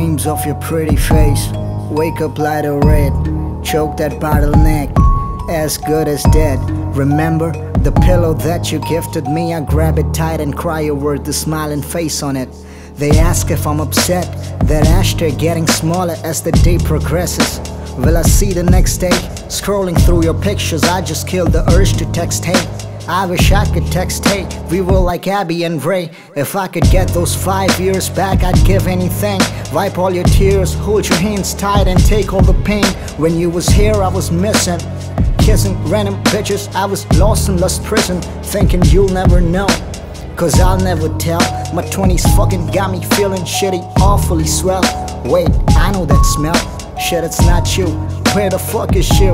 Dreams of your pretty face, wake up light or red, choke that bottleneck, as good as dead. Remember the pillow that you gifted me? I grab it tight and cry over the smiling face on it. They ask if I'm upset, that ashtray getting smaller as the day progresses. Will I see the next day? Scrolling through your pictures, I just killed the urge to text, hey. I wish I could text, hey, we were like Abby and Ray. If I could get those 5 years back, I'd give anything. Wipe all your tears, hold your hands tight and take all the pain. When you was here, I was missing. Kissing random bitches, I was lost in lost prison. Thinking you'll never know, cause I'll never tell. My 20s fucking got me feeling shitty, awfully swell. Wait, I know that smell. Shit, it's not you. Where the fuck is you?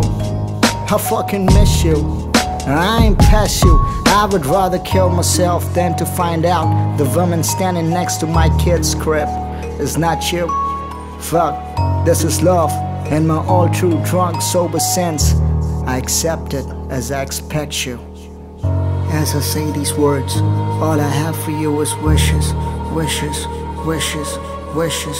I fucking miss you. I ain't past you. I would rather kill myself than to find out the woman standing next to my kid's crib is not you. Fuck, this is love in my all true drunk sober sense. I accept it as I expect you. As I say these words, all I have for you is wishes, wishes, wishes, wishes.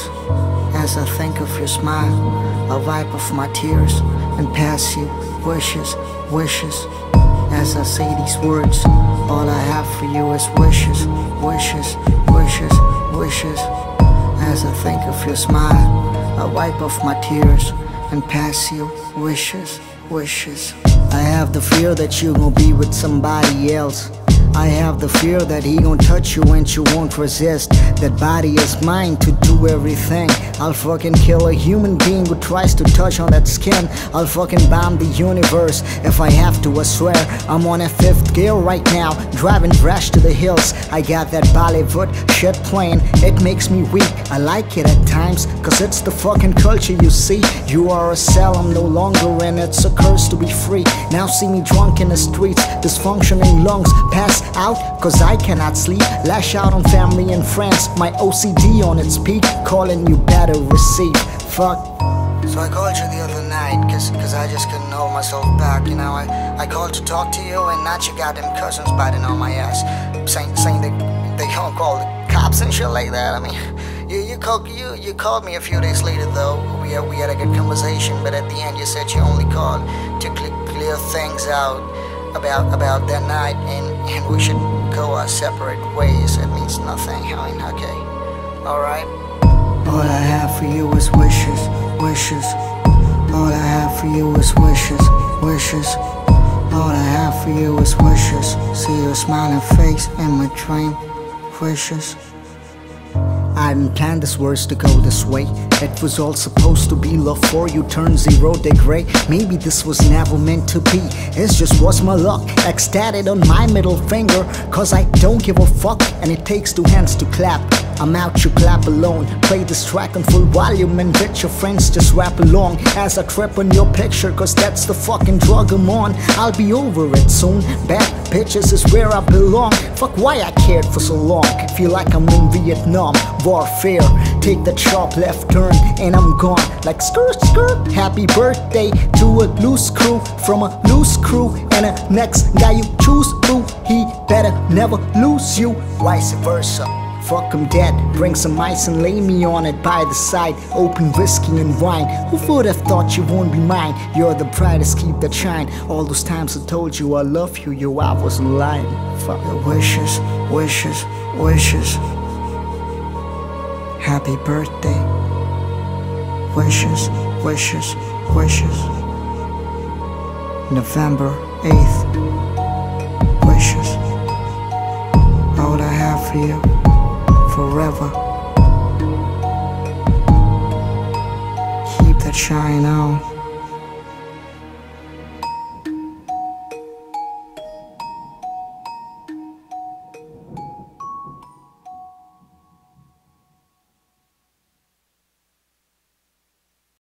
As I think of your smile, I wipe off my tears and pass you wishes, wishes. As I say these words, all I have for you is wishes, wishes, wishes, wishes. As I think of your smile, I wipe off my tears and pass you wishes, wishes. I have the fear that you gon' be with somebody else. I have the fear that he gon' touch you and you won't resist. That body is mine to do everything. I'll fucking kill a human being who tries to touch on that skin. I'll fucking bomb the universe if I have to, I swear. I'm on a 5th gear right now, driving rash to the hills. I got that Bollywood shit playing, it makes me weak. I like it at times, cause it's the fucking culture, you see. You are a cell, I'm no longer in, it's a curse to be free. Now see me drunk in the streets, dysfunctioning lungs, pass out cause I cannot sleep. Lash out on family and friends, my OCD on its peak, calling you better receive. Fuck. So I called you the other night cause I just couldn't hold myself back. You know, I called to talk to you and not your goddamn cousins biting on my ass, saying they don't call the cops and shit like that. I mean, you called me a few days later though. We had a good conversation, but at the end you said you only called to clear things out about that night, and we should go our separate ways. It means nothing. I mean, okay, alright. All I have for you is wishes, wishes. All I have for you is wishes, wishes. All I have for you is wishes. See your smiling face in my dream, wishes. I didn't plan this words to go this way. It was all supposed to be love for you turn 0 degree. Maybe this was never meant to be, it's just was my luck. Ecstatic on my middle finger, cause I don't give a fuck. And it takes 2 hands to clap. I'm out, you clap alone. Play this track on full volume and let your friends just rap along as I trip on your picture, cause that's the fucking drug I'm on. I'll be over it soon. Bad bitches is where I belong. Fuck why I cared for so long. Feel like I'm in Vietnam warfare. Take the sharp left turn and I'm gone like skirt skirt. Happy birthday to a loose crew from a loose crew, and the next guy you choose, boo, he better never lose you. Vice versa. Fuck, I'm dead, bring some ice and lay me on it by the side. Open whiskey and wine, who would have thought you won't be mine? You're the brightest, keep that shine. All those times I told you I love you, yo, I wasn't lying. Fuck the wishes, wishes, wishes. Happy birthday. Wishes, wishes, wishes. November 8th. Wishes. All I have for you forever. Keep that shine on.